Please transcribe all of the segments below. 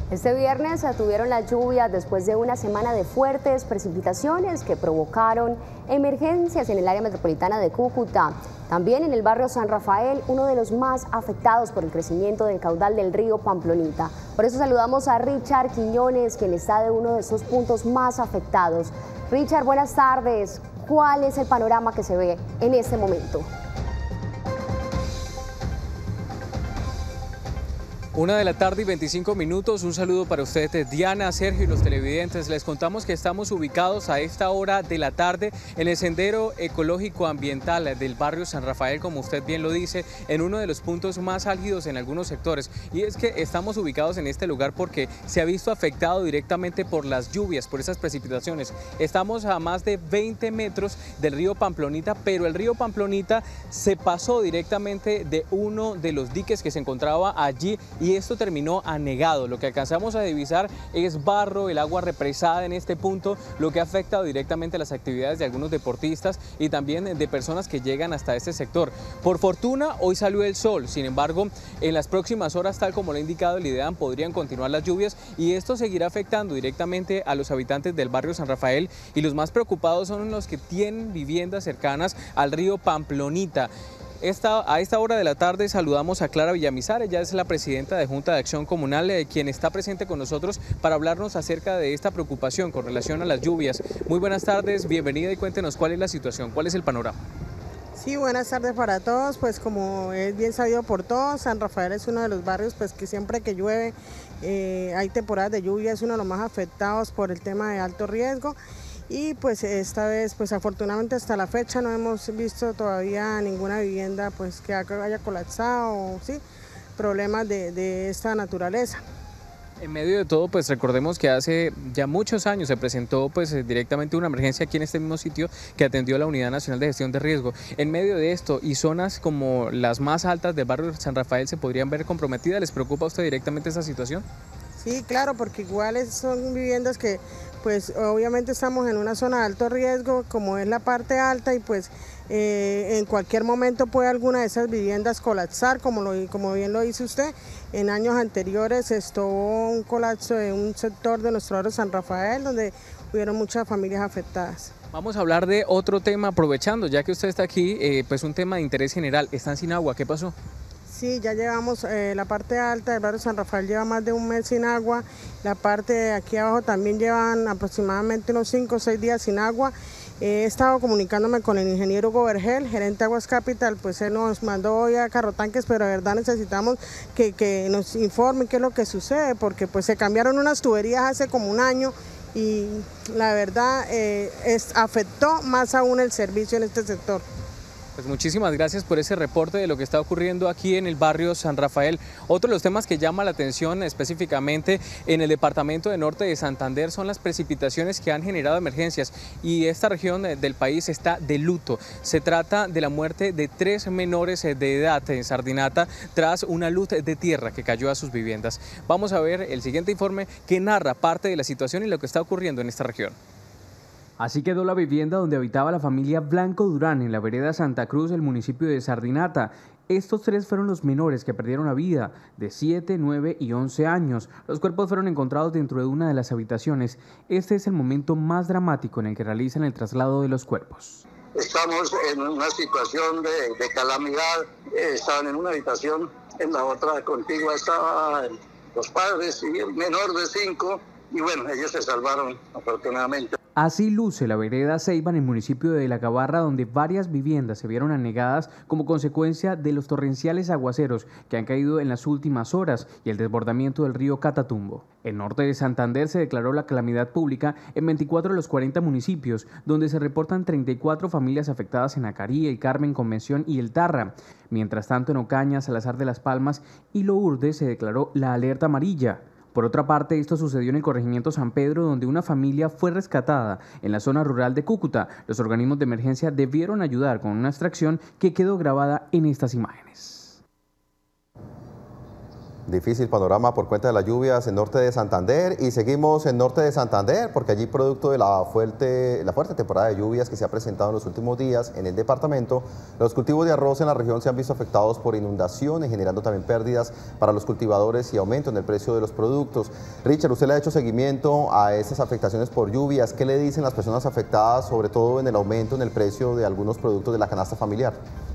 Este viernes se tuvieron las lluvias después de una semana de fuertes precipitaciones que provocaron emergencias en el área metropolitana de Cúcuta. También en el barrio San Rafael, uno de los más afectados por el crecimiento del caudal del río Pamplonita. Por eso saludamos a Richard Quiñones, quien está de uno de esos puntos más afectados. Richard, buenas tardes. ¿Cuál es el panorama que se ve en este momento? 1:25 p.m. Un saludo para ustedes, Diana, Sergio y los televidentes. Les contamos que estamos ubicados a esta hora de la tarde en el sendero ecológico ambiental del barrio San Rafael, como usted bien lo dice, en uno de los puntos más álgidos en algunos sectores. Y es que estamos ubicados en este lugar porque se ha visto afectado directamente por las lluvias, por esas precipitaciones. Estamos a más de 20 metros del río Pamplonita, pero el río Pamplonita se pasó directamente de uno de los diques que se encontraba allí y esto terminó anegado. Lo que alcanzamos a divisar es barro, el agua represada en este punto, lo que ha afectado directamente las actividades de algunos deportistas y también de personas que llegan hasta este sector. Por fortuna, hoy salió el sol, sin embargo, en las próximas horas, tal como lo ha indicado el IDEAM, podrían continuar las lluvias y esto seguirá afectando directamente a los habitantes del barrio San Rafael, y los más preocupados son los que tienen viviendas cercanas al río Pamplonita. A esta hora de la tarde saludamos a Clara Villamizar. Ella es la presidenta de Junta de Acción Comunal, quien está presente con nosotros para hablarnos acerca de esta preocupación con relación a las lluvias. Muy buenas tardes, bienvenida y cuéntenos cuál es la situación, cuál es el panorama. Sí, buenas tardes para todos. Pues como es bien sabido por todos, San Rafael es uno de los barrios pues que siempre que llueve hay temporadas de lluvia, es uno de los más afectados por el tema de alto riesgo. Y pues esta vez, pues afortunadamente hasta la fecha no hemos visto todavía ninguna vivienda pues que haya colapsado, ¿sí? Problemas de esta naturaleza. En medio de todo, pues recordemos que hace ya muchos años se presentó pues directamente una emergencia aquí en este mismo sitio que atendió la Unidad Nacional de Gestión de Riesgo. En medio de esto y zonas como las más altas del barrio San Rafael se podrían ver comprometidas. ¿Les preocupa a usted directamente esta situación? Sí, claro, porque iguales son viviendas que pues obviamente estamos en una zona de alto riesgo como es la parte alta y pues en cualquier momento puede alguna de esas viviendas colapsar, como bien lo dice usted. En años anteriores estuvo un colapso de un sector de nuestro barrio San Rafael donde hubieron muchas familias afectadas. Vamos a hablar de otro tema aprovechando, ya que usted está aquí, pues un tema de interés general. Están sin agua, ¿qué pasó? Sí, ya llevamos la parte alta del barrio San Rafael lleva más de un mes sin agua, la parte de aquí abajo también llevan aproximadamente unos 5 o 6 días sin agua. He estado comunicándome con el ingeniero Hugo Vergel, gerente de Aguas Capital, pues él nos mandó hoy a carrotanques, pero de verdad necesitamos que nos informen qué es lo que sucede, porque pues se cambiaron unas tuberías hace como un año y la verdad afectó más aún el servicio en este sector. Pues muchísimas gracias por ese reporte de lo que está ocurriendo aquí en el barrio San Rafael. Otro de los temas que llama la atención específicamente en el departamento de Norte de Santander son las precipitaciones que han generado emergencias y esta región del país está de luto. Se trata de la muerte de 3 menores de edad en Sardinata tras una luz de tierra que cayó a sus viviendas. Vamos a ver el siguiente informe que narra parte de la situación y lo que está ocurriendo en esta región. Así quedó la vivienda donde habitaba la familia Blanco Durán en la vereda Santa Cruz del municipio de Sardinata. Estos 3 fueron los menores que perdieron la vida, de 7, 9 y 11 años. Los cuerpos fueron encontrados dentro de una de las habitaciones. Este es el momento más dramático en el que realizan el traslado de los cuerpos. Estamos en una situación de calamidad. Estaban en una habitación, en la otra contigua estaban los padres y el menor de 5. Y bueno, ellos se salvaron afortunadamente. Así luce la vereda Ceiba en el municipio de La Gabarra, donde varias viviendas se vieron anegadas como consecuencia de los torrenciales aguaceros que han caído en las últimas horas y el desbordamiento del río Catatumbo. En Norte de Santander se declaró la calamidad pública en 24 de los 40 municipios, donde se reportan 34 familias afectadas en Acarí, El Carmen, Convención y El Tarra. Mientras tanto, en Ocaña, Salazar de las Palmas y Lourdes se declaró la alerta amarilla. Por otra parte, esto sucedió en el corregimiento San Pedro, donde una familia fue rescatada en la zona rural de Cúcuta. Los organismos de emergencia debieron ayudar con una extracción que quedó grabada en estas imágenes. Difícil panorama por cuenta de las lluvias en norte de Santander, y seguimos en norte de Santander porque allí, producto de la fuerte temporada de lluvias que se ha presentado en los últimos días en el departamento, los cultivos de arroz en la región se han visto afectados por inundaciones, generando también pérdidas para los cultivadores y aumento en el precio de los productos. Richard, usted le ha hecho seguimiento a estas afectaciones por lluvias. ¿Qué le dicen las personas afectadas, sobre todo en el aumento en el precio de algunos productos de la canasta familiar?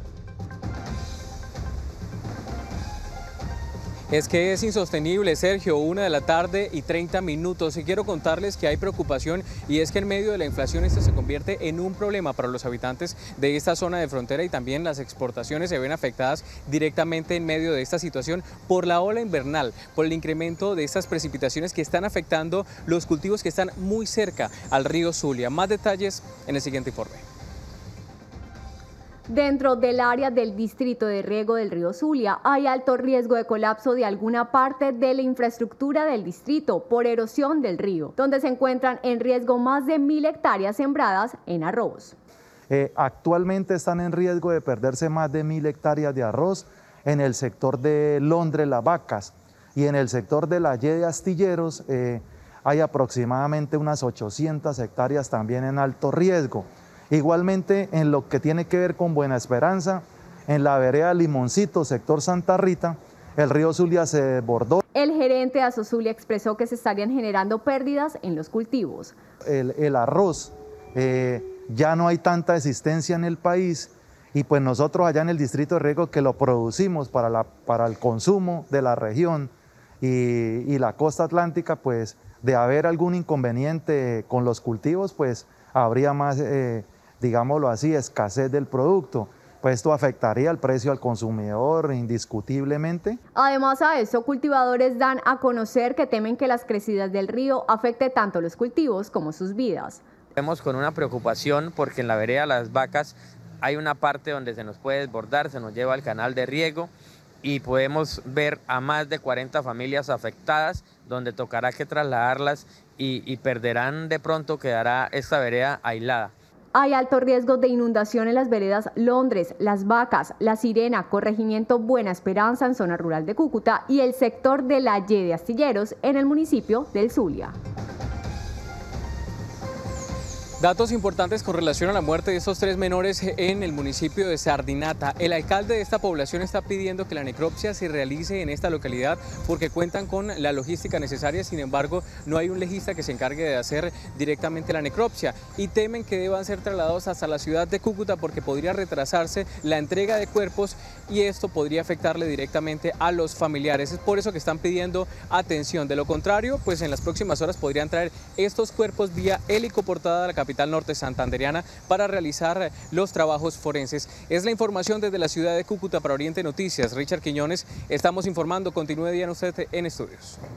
Es que es insostenible, Sergio, 1:30 p.m. y quiero contarles que hay preocupación, y es que en medio de la inflación se convierte en un problema para los habitantes de esta zona de frontera, y también las exportaciones se ven afectadas directamente en medio de esta situación por la ola invernal, por el incremento de estas precipitaciones que están afectando los cultivos que están muy cerca al río Zulia. Más detalles en el siguiente informe. Dentro del área del distrito de riego del río Zulia hay alto riesgo de colapso de alguna parte de la infraestructura del distrito por erosión del río, donde se encuentran en riesgo más de 1.000 hectáreas sembradas en arroz. Actualmente están en riesgo de perderse más de 1.000 hectáreas de arroz en el sector de Londres, Las Vacas, y en el sector de la Y de Astilleros hay aproximadamente unas 800 hectáreas también en alto riesgo. Igualmente, en lo que tiene que ver con Buena Esperanza, en la vereda Limoncito, sector Santa Rita, el río Zulia se desbordó. El gerente de Asozulia expresó que se estarían generando pérdidas en los cultivos. El arroz, ya no hay tanta existencia en el país, y pues nosotros allá en el distrito de riego, que lo producimos para el consumo de la región y la costa atlántica, pues de haber algún inconveniente con los cultivos, pues habría más, digámoslo así, escasez del producto. Pues esto afectaría el precio al consumidor indiscutiblemente. Además a eso, cultivadores dan a conocer que temen que las crecidas del río afecte tanto los cultivos como sus vidas. Vemos con una preocupación porque en la vereda Las Vacas hay una parte donde se nos puede desbordar, se nos lleva al canal de riego, y podemos ver a más de 40 familias afectadas, donde tocará que trasladarlas y perderán, de pronto quedará esta vereda aislada. Hay alto riesgo de inundación en las veredas Londres, Las Vacas, La Sirena, corregimiento Buena Esperanza en zona rural de Cúcuta, y el sector de la Y de Astilleros en el municipio del Zulia. Datos importantes con relación a la muerte de estos 3 menores en el municipio de Sardinata. El alcalde de esta población está pidiendo que la necropsia se realice en esta localidad porque cuentan con la logística necesaria. Sin embargo, no hay un legista que se encargue de hacer directamente la necropsia, y temen que deban ser trasladados hasta la ciudad de Cúcuta porque podría retrasarse la entrega de cuerpos, y esto podría afectarle directamente a los familiares. Es por eso que están pidiendo atención. De lo contrario, pues en las próximas horas podrían traer estos cuerpos vía helicoportada a la capital norte santandereana para realizar los trabajos forenses. Es la información desde la ciudad de Cúcuta para Oriente Noticias. Richard Quiñones, estamos informando. Continúe bien usted en estudios.